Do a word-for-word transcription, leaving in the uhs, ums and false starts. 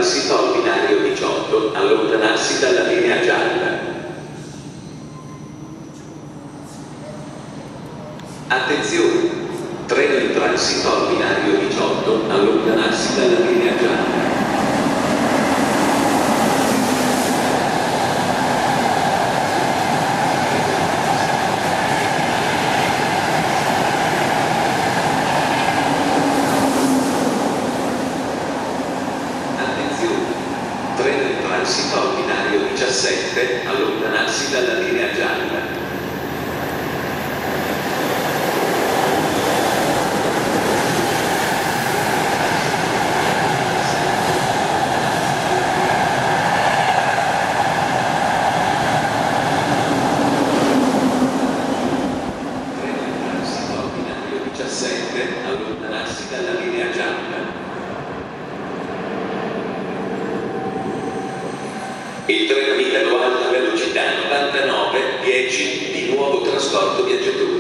transito al binario diciotto, allontanarsi dalla linea gialla. Attenzione! Treno in transito al binario diciotto, allontanarsi dalla linea gialla. Treno in transito al binario diciassette, allontanarsi dalla linea gialla. Treno in transito al binario diciassette, allontanarsi dalla linea gialla. Il treno Milano Alta Velocità novantanove dieci, di nuovo trasporto viaggiatori.